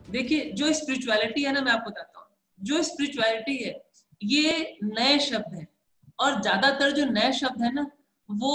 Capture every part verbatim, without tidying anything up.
देखिए जो स्पिरिचुअलिटी है ना, मैं आपको बताता हूँ, जो स्पिरिचुअलिटी है ये नए शब्द है, और ज्यादातर जो नए शब्द है ना वो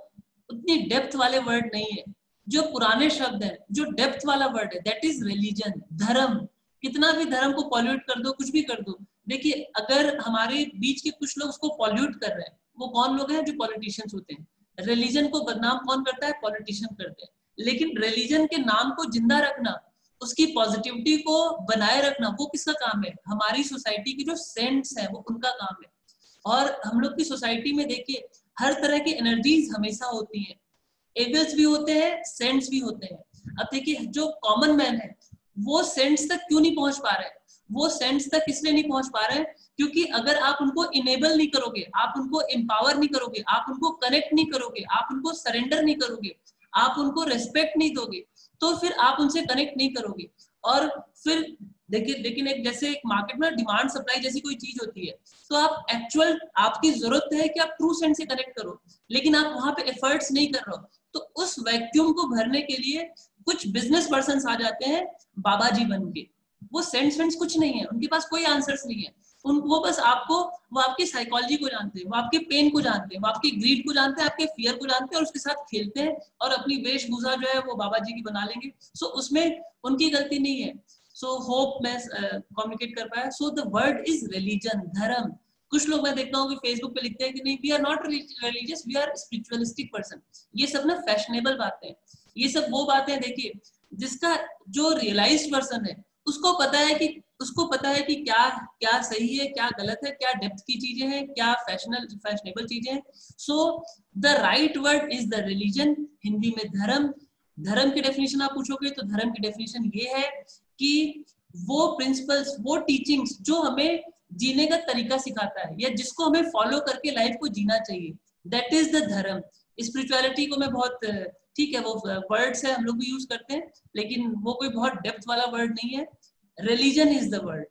उतनी डेप्थ वाले वर्ड नहीं है। जो पुराने शब्द है, जो डेप्थ वाला वर्ड है, दैट इज रिलीजन, धर्म। कितना भी धर्म को पॉल्यूट कर दो, कुछ भी कर दो, देखिए अगर हमारे बीच के कुछ लोग उसको पॉल्यूट कर रहे हैं, वो कौन लोग हैं? जो पॉलिटिशियंस होते हैं। रिलीजन को बदनाम कौन करता है? पॉलिटिशियन करते हैं। लेकिन रिलीजन के नाम को जिंदा रखना, उसकी पॉजिटिविटी को बनाए रखना, वो किसका काम है? हमारी सोसाइटी की जो सेंट्स हैं वो उनका काम है। और हम लोग की सोसाइटी में देखिए हर तरह की एनर्जीज हमेशा होती हैं, एविल्स भी होते हैं, सेंट्स भी होते हैं। अब देखिए जो कॉमन मैन है वो सेंट्स तक क्यों नहीं पहुंच पा रहे हैं? वो सेंट्स तक इसलिए नहीं पहुंच पा रहे हैं क्योंकि अगर आप उनको इनेबल नहीं करोगे, आप उनको एम्पावर नहीं करोगे, आप उनको कनेक्ट नहीं करोगे, आप उनको सरेंडर नहीं करोगे, आप उनको रेस्पेक्ट नहीं दोगे, तो फिर आप उनसे कनेक्ट नहीं करोगे। और फिर देखिए, लेकिन एक जैसे एक मार्केट में डिमांड सप्लाई जैसी कोई चीज होती है, तो आप एक्चुअल, आपकी जरूरत है कि आप ट्रू सेंट से कनेक्ट करो, लेकिन आप वहां पे एफर्ट्स नहीं कर रहे हो, तो उस वैक्यूम को भरने के लिए कुछ बिजनेस पर्सन आ जाते हैं बाबा जी बन के। वो सेंट्स वेंट्स कुछ नहीं है, उनके पास कोई आंसर्स नहीं है। उन वो बस आपको, वो आपकी साइकोलॉजी को जानते हैं, वो आपके पेन को जानते हैं, वो आपकी ग्रीड को जानते हैं, आपके फियर को जानते हैं, और उसके साथ खेलते हैं और अपनी वेशभूषा जो है वो बाबा जी की बना लेंगे। सो so, उसमें उनकी गलती नहीं है। सो होप मैं कम्युनिकेट कर पाया। So the word is religion, धर्म। कुछ लोग मैं देखता हूँ कि फेसबुक पे लिखते हैं कि नहीं, we are not religious, we are spiritualistic person. ये सब ना फैशनेबल बातें हैं। ये सब वो बातें देखिए जिसका जो रियलाइज्ड पर्सन है उसको पता है कि उसको पता है कि क्या क्या सही है, क्या गलत है, क्या डेप्थ की चीजें हैं, क्या फैशनल फैशनेबल चीजें हैं। So the right word is the religion, Hindi में धर्म। धर्म की डेफिनेशन आप पूछोगे तो धर्म की डेफिनेशन ये है कि वो प्रिंसिपल्स, वो टीचिंग्स जो हमें जीने का तरीका सिखाता है या जिसको हमें फॉलो करके लाइफ को जीना चाहिए, that is the dharma. Spirituality को मैं बहुत, ठीक है वो वर्ड्स है हम लोग भी यूज करते हैं, लेकिन वो कोई बहुत डेप्थ वाला वर्ड नहीं है। Religion is the word.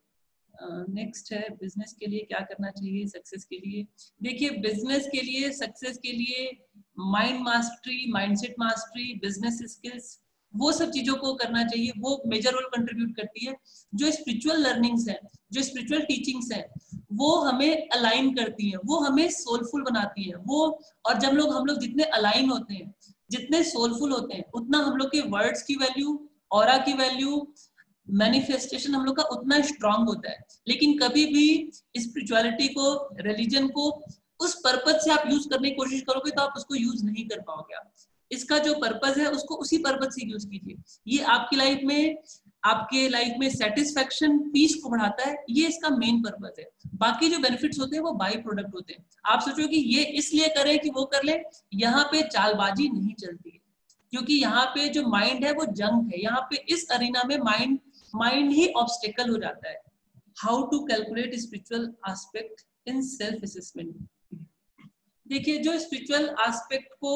Next है बिजनेस के लिए क्या करना चाहिए सक्सेस के लिए। देखिए बिजनेस के लिए, सक्सेस के लिए mind mastery, mindset mastery, business skills, वो सब चीजों को करना चाहिए। वो मेजर रोल कंट्रीब्यूट करती है। जो स्पिरिचुअल लर्निंग्स हैं, जो स्पिरिचुअल टीचिंग्स हैं, वो हमें अलाइन करती है, वो हमें सोलफुल बनाती है। वो, और जब लोग हम लोग जितने अलाइन होते हैं, जितने सोलफुल होते हैं, उतना हम लोग के वर्ड्स की वैल्यू, ऑरा की वैल्यू, मैनिफेस्टेशन हम लोग का उतना स्ट्रांग होता है। लेकिन कभी भी स्पिरिचुअलिटी को, रिलीजन को उस पर्पज से आप यूज करने की कोशिश करोगे तो आप उसको यूज नहीं कर पाओगे। आप इसका जो पर्पज है उसको उसी पर्पज से यूज कीजिए। ये आपकी लाइफ में, आपके लाइफ में सेटिस्फेक्शन, पीस को बढ़ाता है, ये इसका मेन पर्पज है। बाकी जो बेनिफिट्स होते हैं वो बाई प्रोडक्ट होते हैं। आप सोचो कि ये इसलिए करें कि वो कर ले, यहाँ पे चालबाजी नहीं चलती है, क्योंकि यहाँ पे जो माइंड है वो जंग है। यहाँ पे इस अरीना में माइंड माइंड ही ऑब्स्टेकल हो जाता है। How to calculate spiritual aspect in self assessment. देखिए जो स्पिरिचुअल एस्पेक्ट को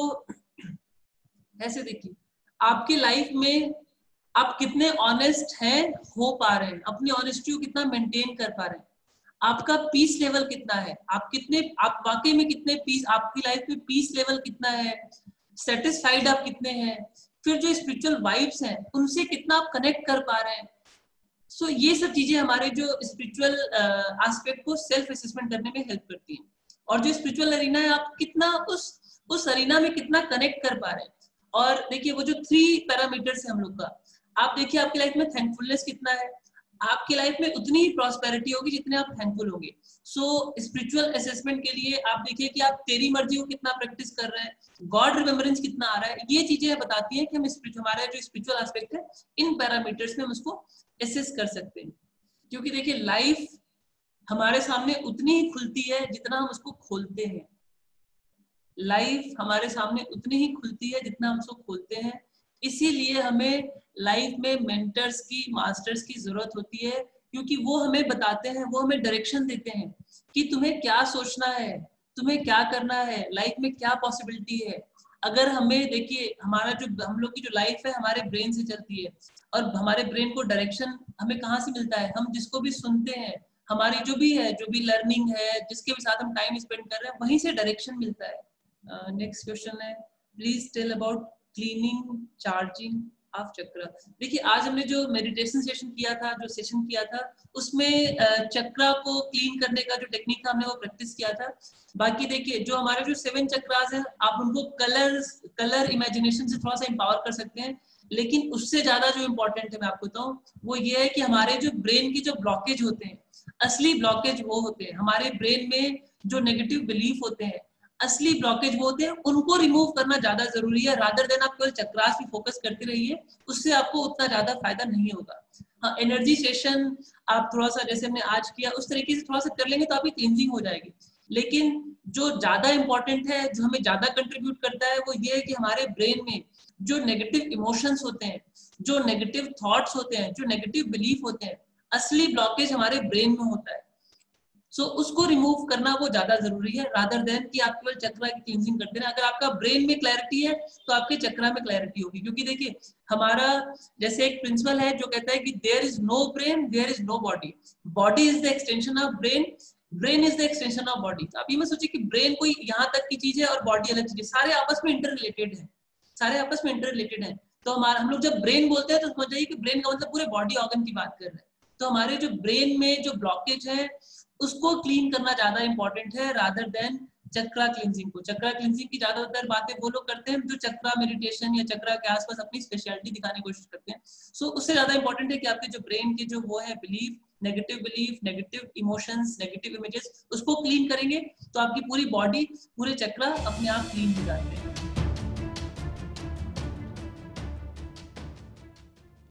ऐसे देखिए, आपकी लाइफ में आप कितने ऑनेस्ट हैं, हो पा रहे हैं, अपनी ऑनेस्टी को कितना मेंटेन कर पा रहे हैं, आपका पीस लेवल कितना है, आप कितने, आप वाकई में कितने पीस, आपकी लाइफ में पीस लेवल कितना है, सेटिस्फाइड आप कितने हैं, फिर जो स्पिरिचुअल वाइब्स हैं उनसे कितना आप कनेक्ट कर पा रहे हैं। सो so, ये सब चीजें हमारे जो स्पिरिचुअल एस्पेक्ट को सेल्फ असेसमेंट करने में हेल्प करती हैं। और जो स्पिरिचुअल अरीना है, आप कितना उस उस अरीना में कितना कनेक्ट कर पा रहे हैं। और देखिए वो जो थ्री पैरामीटर्स है हम लोग का, आप देखिए आपकी लाइफ में थैंकफुलनेस कितना है, आपकी लाइफ में उतनी ही प्रॉस्पेरिटी होगी जितने आप थैंकफुल होंगे। सो स्पिरिचुअल असेसमेंट के लिए आप देखिए कि आप तेरी मर्जी को कितना प्रैक्टिस कर रहे हैं, गॉड रिमेम्बरेंस कितना आ रहा है। ये चीजें बताती हैं कि हम हमारा जो स्पिरिचुअल एस्पेक्ट है, इन पैरामीटर्स में हम उसको एसेस कर सकते हैं। क्योंकि देखिए लाइफ हमारे सामने उतनी ही खुलती है जितना हम उसको खोलते हैं। लाइफ हमारे सामने उतनी ही खुलती है जितना हम उसको खोलते हैं। इसीलिए हमें लाइफ में मेंटर्स की, मास्टर्स की जरूरत होती है, क्योंकि वो हमें बताते हैं, वो हमें डायरेक्शन देते हैं कि तुम्हें क्या सोचना है, तुम्हें क्या करना है, लाइफ में क्या पॉसिबिलिटी है। अगर हमें देखिए, हमारा जो हम लोग की जो लाइफ है हमारे ब्रेन से चलती है, और हमारे ब्रेन को डायरेक्शन हमें कहाँ से मिलता है? हम जिसको भी सुनते हैं, हमारी जो भी है, जो भी लर्निंग है, जिसके भी साथ हम टाइम स्पेंड कर रहे हैं, वहीं से डायरेक्शन मिलता है। नेक्स्ट क्वेश्चन है, please tell about cleaning, charging half chakra. देखिए आज हमने जो मेडिटेशन सेशन किया था, जो सेशन किया था, उसमें चक्रा को क्लीन करने का जो टेक्निक था हमने वो प्रैक्टिस किया था। बाकी देखिए जो हमारे जो सेवन चक्रास हैं, आप उनको कलर्स कलर इमेजिनेशन से थोड़ा सा एम्पावर कर सकते हैं, लेकिन उससे ज्यादा जो इम्पोर्टेंट है मैं आपको बताऊं वो ये है कि हमारे जो ब्रेन की जो ब्लॉकेज होते हैं, असली ब्लॉकेज वो होते हैं हमारे ब्रेन में जो नेगेटिव बिलीफ होते हैं, असली ब्लॉकेज वो होते हैं, उनको रिमूव करना ज्यादा जरूरी है। रादर देन आप केवल चक्रास पे फोकस करते रहिए, उससे आपको उतना ज्यादा फायदा नहीं होगा। हाँ, एनर्जी सेशन आप थोड़ा सा जैसे हमने आज किया उस तरीके से थोड़ा सा कर लेंगे तो आपकी क्लींजिंग हो जाएगी। लेकिन जो ज्यादा इंपॉर्टेंट है, जो हमें ज्यादा कंट्रीब्यूट करता है, वो ये है कि हमारे ब्रेन में जो नेगेटिव इमोशंस होते हैं, जो नेगेटिव थॉट्स होते हैं, जो नेगेटिव बिलीफ होते हैं, असली ब्लॉकेज हमारे ब्रेन में होता है। सो so, उसको रिमूव करना वो ज्यादा जरूरी है, रादर देन कि आप केवल चक्रा की क्लींजिंग करते हैं। अगर आपका ब्रेन में क्लैरिटी है तो आपके चक्रा में क्लैरिटी होगी, क्योंकि देखिए हमारा जैसे एक प्रिंसिपल है जो कहता है कि there is no brain, there is no body, body is the extension of brain, brain is the extension of body. आप ये मत सोचिए कि ब्रेन कोई यहाँ तक की चीज है और बॉडी अलग चीज है, सारे आपस में इंटर रिलेटेड है, सारे आपस में इंटर रिलेटेड है। तो हमारा हम लोग जब ब्रेन बोलते हैं तो समझ जाइए कि ब्रेन का मतलब पूरे बॉडी ऑर्गन की बात कर रहे हैं। तो हमारे जो ब्रेन में जो ब्लॉकेज है उसको क्लीन करना ज्यादा इंपॉर्टेंट है रादर देन चक्रा क्लींजिंग को। चक्रा क्लींजिंग की ज्यादातर बातें वो लोग करते हैं जो चक्रा मेडिटेशन या चक्रा के आसपास अपनी स्पेशलिटी दिखाने की कोशिश करते हैं। सो so, उससे ज्यादा इंपॉर्टेंट है कि आपके जो ब्रेन के जो वो है belief, negative belief, negative emotions, negative images, उसको क्लीन करेंगे तो आपकी पूरी बॉडी, पूरे चक्रा अपने आप क्लीन हो जाते हैं।